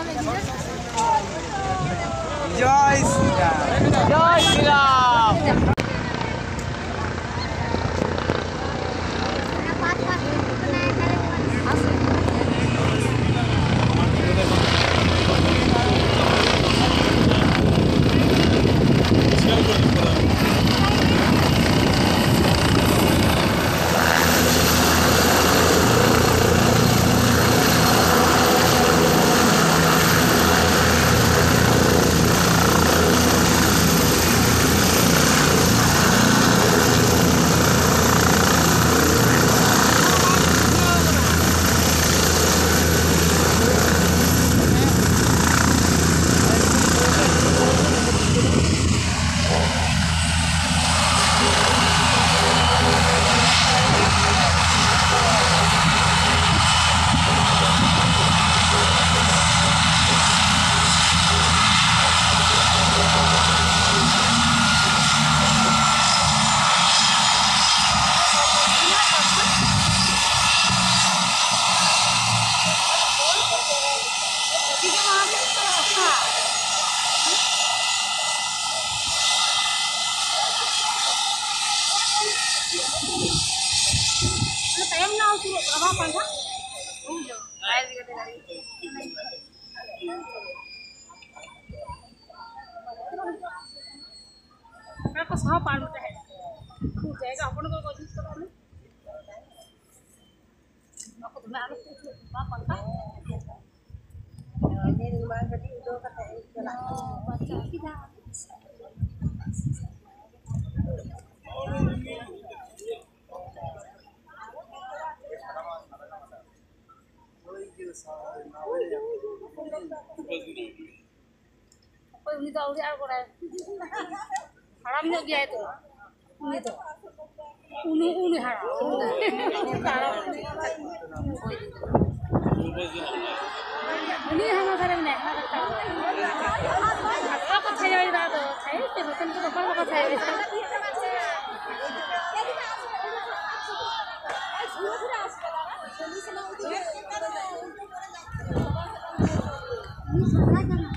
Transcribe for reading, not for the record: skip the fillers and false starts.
जय श्री राम। जय श्री राम। सह पानी जाएगा अपन को कोशिश करो aku tuh anak itu apa kan ini rumah tadi udah kata baca kita apa ini tahu dia apa haramnya dia itu ini tuh uni haram ini hanya karena nek apa saya itu ada saya itu kan itu apa saya itu